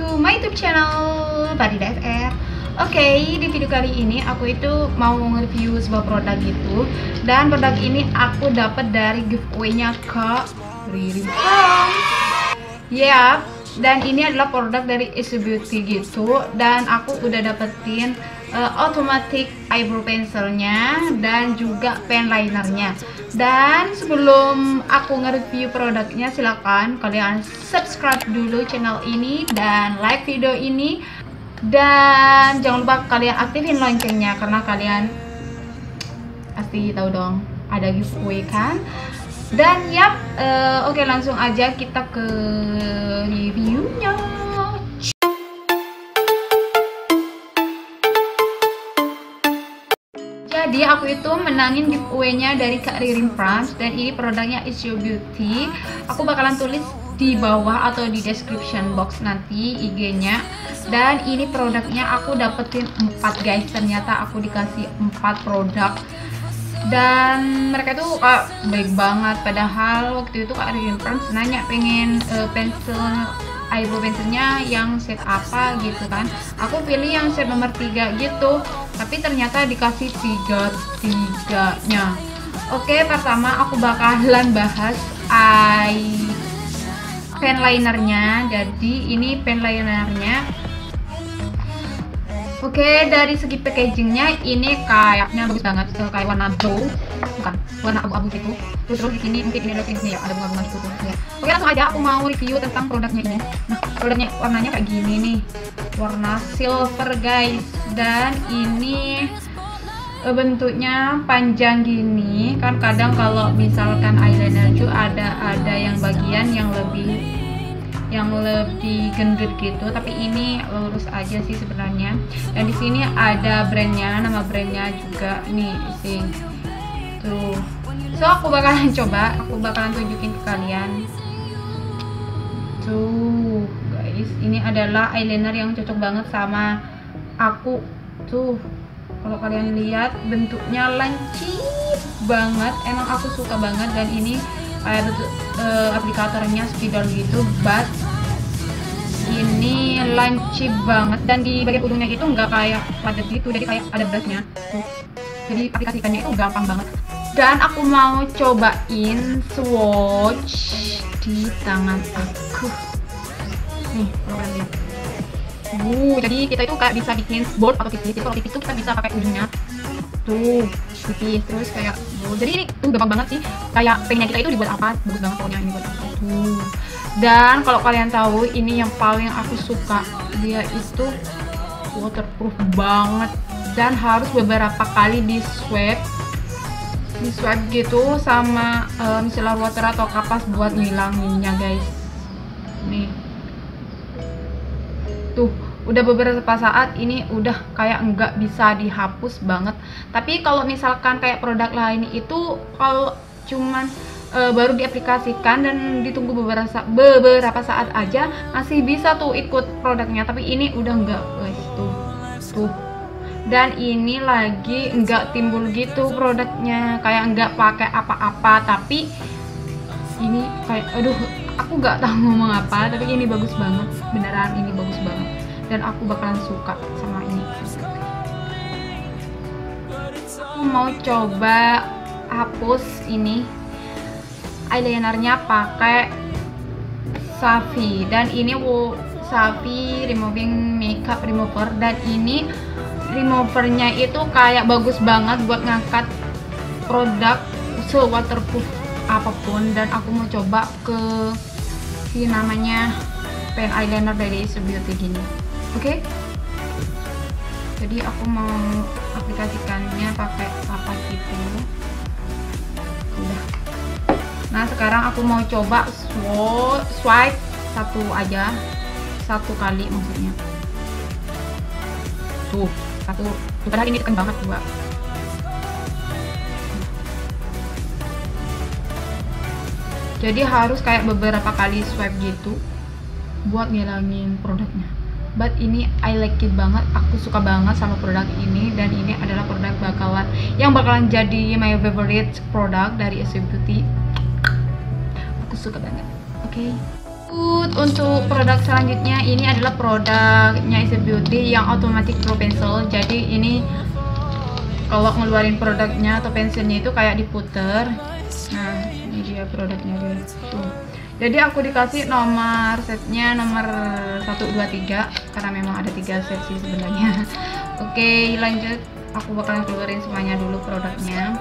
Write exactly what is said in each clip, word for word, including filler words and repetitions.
to my YouTube channel Farida F R. Oke, okay, di video kali ini aku itu mau nge-review sebuah produk gitu. Dan produk ini aku dapat dari giveaway-nya Kak Ririn. Yap, dan ini adalah produk dari Easy Beauty gitu. Dan aku udah dapetin uh, automatic eyebrow pencilnya dan juga pen linernya. Dan sebelum aku nge-review produknya, silakan kalian subscribe dulu channel ini dan like video ini. Dan jangan lupa kalian aktifin loncengnya karena kalian pasti tahu dong ada giveaway kan. Dan yap, uh, oke langsung aja kita ke reviewnya. Jadi aku itu menangin giveaway-nya dari Kak Ririn France dan ini produknya Easy Beauty. Aku bakalan tulis di bawah atau di description box nanti I G-nya. Dan ini produknya aku dapetin empat guys. Ternyata aku dikasih empat produk. Dan mereka tuh uh, baik banget. Padahal waktu itu Kak Ririn France nanya pengen uh, pensil eyebrow pencilnya yang set apa gitu kan. Aku pilih yang set nomor tiga gitu. Tapi ternyata dikasih tiga tiganya. Oke, pertama aku bakalan bahas eye pen linernya. Jadi ini pen linernya. Oke, dari segi packagingnya ini kayaknya bagus banget, kayak warna blue, bukan warna abu-abu gitu. Terus terus di sini mungkin ini ada sini ya, ada bunga-bunga gitu ya. Oke, langsung aja aku mau review tentang produknya ini. Nah, produknya warnanya kayak gini nih, warna silver guys. Dan ini bentuknya panjang gini kan. Kadang kalau misalkan eyeliner itu ada ada yang bagian yang lebih yang lebih gendut gitu, tapi ini lurus aja sih sebenarnya. Dan di sini ada brandnya, nama brandnya juga nih sih tuh. So aku bakalan coba, aku bakalan tunjukin ke kalian tuh guys. Ini adalah eyeliner yang cocok banget sama aku tuh. Kalau kalian lihat bentuknya lancip banget, emang aku suka banget. Dan ini kayak bentuk uh, aplikatornya spidol gitu, but ini lancip banget. Dan di bagian ujungnya itu nggak kayak padat gitu, jadi kayak ada brushnya tuh. Jadi aplikasikannya itu gampang banget. Dan aku mau cobain swatch di tangan aku nih, kalau kalian lihat. Uh, jadi kita itu kayak bisa bikin bold atau tipis. Jadi kalau tipis itu kita bisa pakai ujungnya tuh tipis, terus kayak bold. Jadi ini tuh gampang banget sih. Kayak pennya kita itu dibuat apa, bagus banget pokoknya ini buat apa tuh. Dan kalau kalian tahu ini yang paling aku suka, dia itu waterproof banget dan harus beberapa kali di swipe di swipe gitu sama uh, micellar water atau kapas buat ngilanginnya guys. Nih tuh udah beberapa saat ini udah kayak nggak bisa dihapus banget. Tapi kalau misalkan kayak produk lain itu kalau cuman e, baru diaplikasikan dan ditunggu beberapa saat, beberapa saat aja masih bisa tuh ikut produknya. Tapi ini udah nggak guys tuh tuh. Dan ini lagi nggak timbul gitu produknya, kayak nggak pakai apa-apa. Tapi ini kayak aduh aku nggak tahu ngomong apa, tapi ini bagus banget, beneran ini bagus banget. Dan aku bakalan suka sama ini. Aku mau coba hapus ini eyelinernya pakai Safi. Dan ini wo Safi removing makeup remover. Dan ini removernya itu kayak bagus banget buat ngangkat produk se waterproof apapun. Dan aku mau coba ke si namanya pen eyeliner dari Easy Beauty gini. Oke, okay? Jadi aku mau aplikasikannya pakai apa gitu. Udah. Nah sekarang aku mau coba swipe satu aja, satu kali maksudnya. Tuh satu. Padahal ini tekan banget juga. Jadi harus kayak beberapa kali swipe gitu buat ngilangin produknya. But ini I like it banget, aku suka banget sama produk ini. Dan ini adalah produk bakalan yang bakalan jadi my favorite produk dari Easy Beauty. Aku suka banget. Oke, okay. Lanjut untuk produk selanjutnya, ini adalah produknya Easy Beauty yang Automatic Pro Pencil. Jadi ini kalau ngeluarin produknya atau pensilnya itu kayak diputer. Nah, ini dia produknya guys. Tuh. Jadi aku dikasih nomor setnya nomor satu dua tiga karena memang ada tiga set sih sebenarnya. Oke, lanjut. Aku bakalan keluarin semuanya dulu produknya.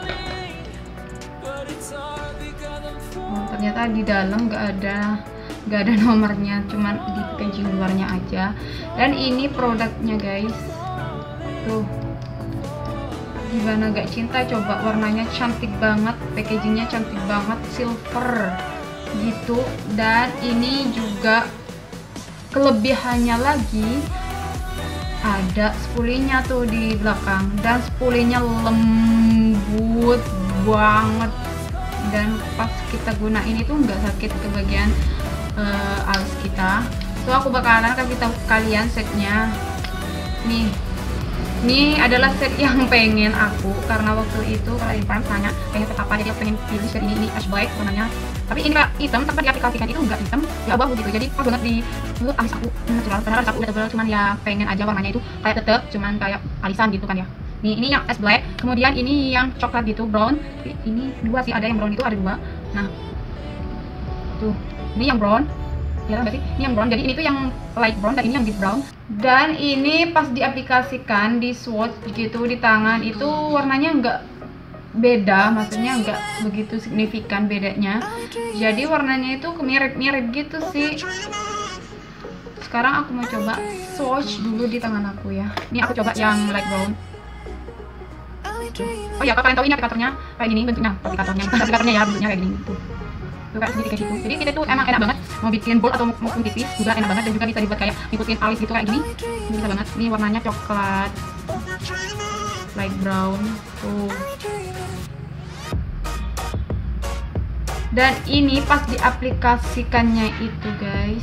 Oh, ternyata di dalam nggak ada nggak ada nomornya, cuman di packaging luarnya aja. Dan ini produknya guys. Tuh. Gimana gak cinta, coba warnanya cantik banget, packagingnya cantik banget, silver gitu. Dan ini juga kelebihannya lagi ada spulinya tuh di belakang, dan spulinya lembut banget, dan pas kita gunain itu nggak sakit ke bagian uh, alis kita. So aku bakalan kasih tahu kalian setnya nih. Ini adalah set yang pengen aku, karena waktu itu kalau Irfan tanya pengen set apa, jadi aku pengen pilih set ini, ini ash black warnanya. Tapi ini kayak hitam, tapi diaplikasikan itu enggak hitam, ya abu-abu gitu. Jadi pas banget di menurut alis aku natural, padahal alis aku udah tebal, cuman ya pengen aja warnanya itu kayak tetep, cuman kayak alisan gitu kan ya. Nih, ini yang ash black, kemudian ini yang coklat gitu, brown. Ini dua sih, ada yang brown itu ada dua. Nah, tuh, ini yang brown. Ya sih, ini yang brown. Jadi ini tuh yang light brown dan ini yang deep brown. Dan ini pas diaplikasikan di swatch gitu di tangan itu warnanya enggak beda, maksudnya enggak begitu signifikan bedanya. Jadi warnanya itu mirip-mirip gitu sih. Sekarang aku mau coba swatch dulu di tangan aku ya. Ini aku coba yang light brown. Oh ya, kalau kalian tahu ini aplikatornya kayak gini bentuknya, aplikatornya, aplikatornya ya bentuknya kayak gini tuh. Tuh kayak sedikit kayak gitu. Jadi kita tuh emang enak banget mau bikin bold atau mau tipis juga enak banget, dan juga bisa dibuat kayak ngikutin alis gitu kayak gini. Ini bisa banget. Ini warnanya coklat light brown tuh. Dan ini pas diaplikasikannya itu guys,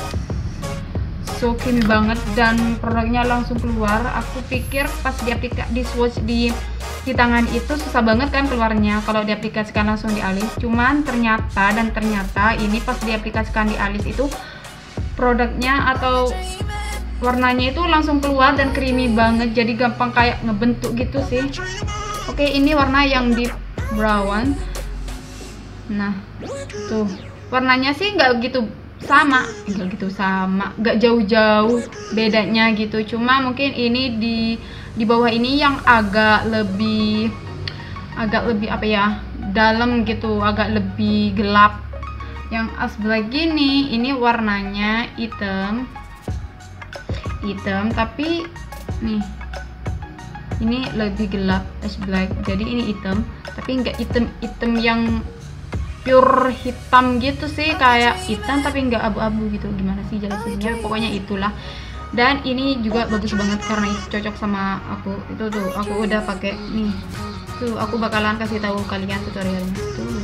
so creamy banget dan produknya langsung keluar. Aku pikir pas diaplikasi di swatch di di tangan itu susah banget kan keluarnya kalau diaplikasikan langsung di alis, cuman ternyata dan ternyata ini pas diaplikasikan di alis itu produknya atau warnanya itu langsung keluar dan creamy banget, jadi gampang kayak ngebentuk gitu sih. Oke, ini warna yang deep brown. Nah tuh warnanya sih nggak gitu sama, nggak gitu sama, nggak jauh-jauh bedanya gitu, cuma mungkin ini di di bawah ini yang agak lebih agak lebih apa ya, dalam gitu, agak lebih gelap. Yang ash black gini, ini warnanya hitam hitam tapi nih ini lebih gelap ash black, jadi ini hitam tapi nggak hitam hitam yang pure hitam gitu sih, kayak hitam tapi nggak abu-abu gitu, gimana sih jelasinnya, pokoknya itulah. Dan ini juga bagus banget karena itu cocok sama aku. Itu tuh aku udah pakai nih. Tuh aku bakalan kasih tahu kalian tutorialnya tuh.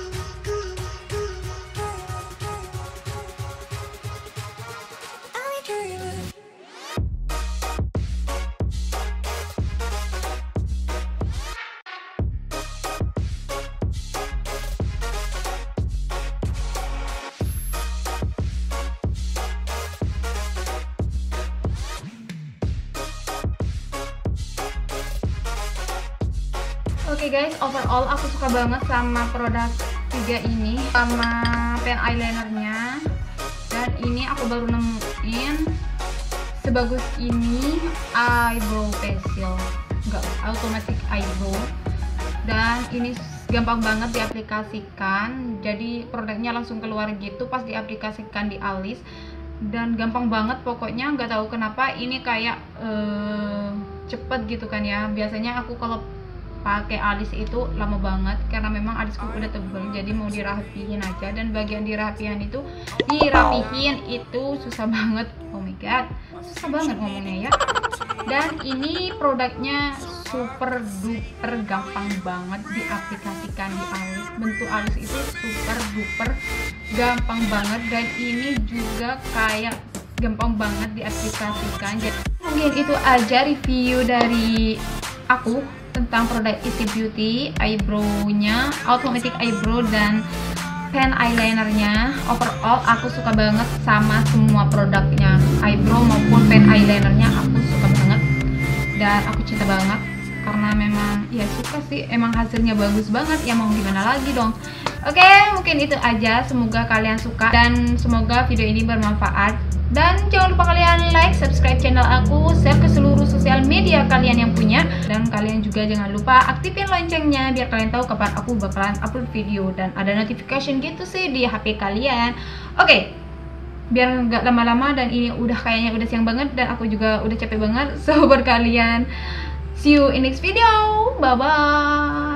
Oke okay guys, overall aku suka banget sama produk tiga ini, sama pen eyelinernya. Dan ini aku baru nemuin sebagus ini eyebrow pencil, enggak, automatic eyebrow. Dan ini gampang banget diaplikasikan, jadi produknya langsung keluar gitu pas diaplikasikan di alis. Dan gampang banget pokoknya, nggak tahu kenapa ini kayak uh, cepet gitu kan ya. Biasanya aku kalau pakai alis itu lama banget karena memang alisku udah tebel, jadi mau dirapihin aja, dan bagian dirapihin itu dirapihin itu susah banget. Oh my god, susah banget ngomongnya ya. Dan ini produknya super duper gampang banget diaplikasikan di alis, bentuk alis itu super duper gampang banget, dan ini juga kayak gampang banget diaplikasikan. Jadi mungkin itu aja review dari aku tentang produk Easy Beauty eyebrow-nya, automatic eyebrow dan pen eyelinernya. Overall aku suka banget sama semua produknya, eyebrow maupun pen eyelinernya aku suka banget dan aku cinta banget karena memang ya suka sih, emang hasilnya bagus banget ya, mau gimana lagi dong. Oke, mungkin itu aja, semoga kalian suka dan semoga video ini bermanfaat. Dan jangan lupa kalian like, subscribe channel aku, share ke seluruh sosial media kalian yang punya. Dan kalian juga jangan lupa aktifin loncengnya biar kalian tahu kapan aku bakalan upload video dan ada notification gitu sih di H P kalian. Oke, biar nggak lama-lama dan ini udah kayaknya udah siang banget dan aku juga udah capek banget. So buat kalian, see you in next video, bye bye.